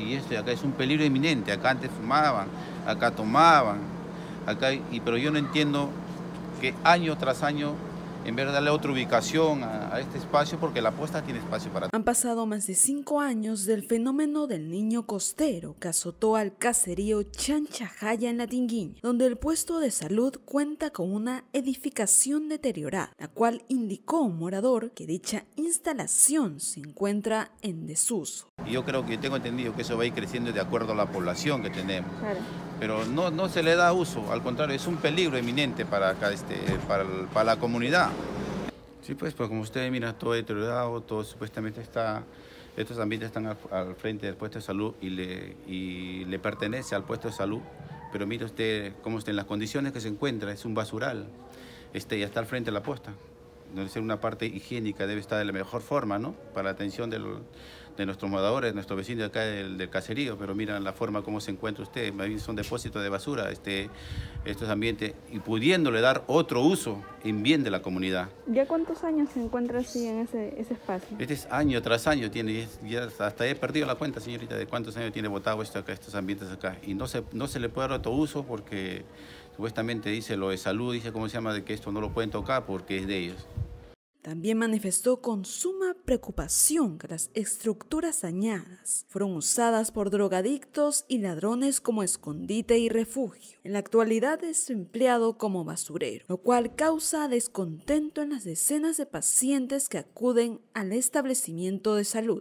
y esto de acá es un peligro inminente. Acá antes fumaban, acá tomaban, pero yo no entiendo que año tras año, en vez de darle otra ubicación a este espacio, porque la posta tiene espacio para... Han pasado más de 5 años del fenómeno del niño costero que azotó al caserío Chanchajaya en Latinguiña, donde el puesto de salud cuenta con una edificación deteriorada, la cual indicó un morador que dicha instalación se encuentra en desuso. Yo creo que tengo entendido que eso va a ir creciendo de acuerdo a la población que tenemos. Claro. Pero no se le da uso, al contrario, es un peligro inminente para acá, para la comunidad. Sí, pues como usted mira, todo deteriorado, todo supuestamente estos ambientes están al frente del puesto de salud y le pertenece al puesto de salud, pero mire usted cómo está en las condiciones que se encuentra, es un basural, ya está al frente de la posta. Debe ser una parte higiénica, debe estar de la mejor forma, ¿no? Para la atención de nuestros moradores, nuestros vecinos de acá del caserío, pero miran la forma como se encuentra usted, más bien son depósitos de basura, estos ambientes, y pudiéndole dar otro uso en bien de la comunidad. ¿Ya cuántos años se encuentra así en ese espacio? Este es año tras año, ya hasta he perdido la cuenta, señorita, de cuántos años tiene botado estos ambientes acá, y no se le puede dar otro uso porque supuestamente dice lo de salud, dice cómo se llama, de que esto no lo pueden tocar porque es de ellos. También manifestó con suma preocupación que las estructuras dañadas fueron usadas por drogadictos y ladrones como escondite y refugio. En la actualidad es empleado como basurero, lo cual causa descontento en las decenas de pacientes que acuden al establecimiento de salud.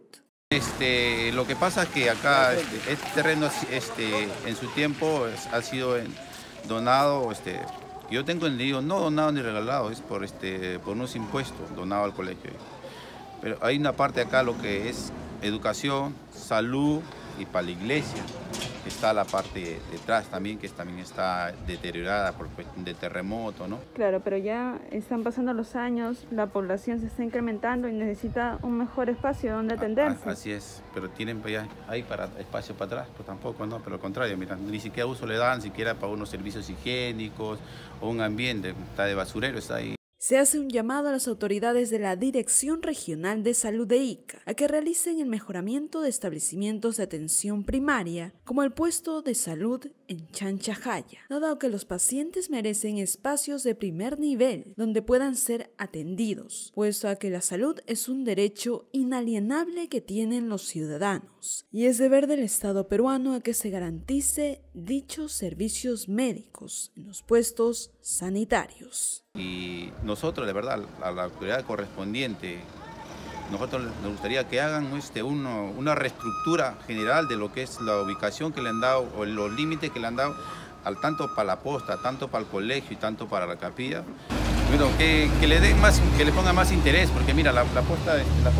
Lo que pasa es que acá este terreno en su tiempo ha sido donado, yo tengo entendido, no donado ni regalado, es por unos impuestos donado al colegio. Pero hay una parte acá, lo que es educación, salud y para la iglesia. Está la parte detrás también, que también está deteriorada por cuestión de terremoto, ¿no? Claro, pero ya están pasando los años, la población se está incrementando y necesita un mejor espacio donde atenderse. Así es, pero tienen ya hay para espacio para atrás, pues tampoco, ¿no? Pero al contrario, mira, ni siquiera uso le dan, siquiera para unos servicios higiénicos o un ambiente, está de basurero, está ahí. Se hace un llamado a las autoridades de la Dirección Regional de Salud de Ica a que realicen el mejoramiento de establecimientos de atención primaria, como el puesto de salud en Chanchajaya, dado que los pacientes merecen espacios de primer nivel donde puedan ser atendidos, puesto a que la salud es un derecho inalienable que tienen los ciudadanos, y es deber del Estado peruano a que se garantice dichos servicios médicos en los puestos sanitarios. Y nosotros, de verdad, a la autoridad correspondiente, nosotros nos gustaría que hagan una reestructura general de lo que es la ubicación que le han dado o los límites que le han dado tanto para la posta, tanto para el colegio y tanto para la capilla. Bueno, que le den más, que le pongan más interés, porque mira, la posta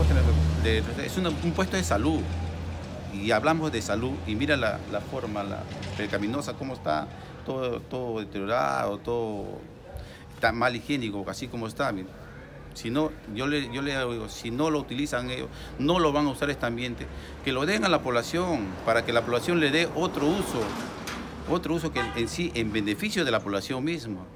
es un puesto de salud y hablamos de salud y mira la forma, la pecaminosa, cómo está todo deteriorado, todo está mal higiénico, así como está. Si no, yo le digo, si no lo utilizan ellos, no lo van a usar este ambiente, que lo den a la población, para que la población le dé otro uso que en sí, en beneficio de la población misma.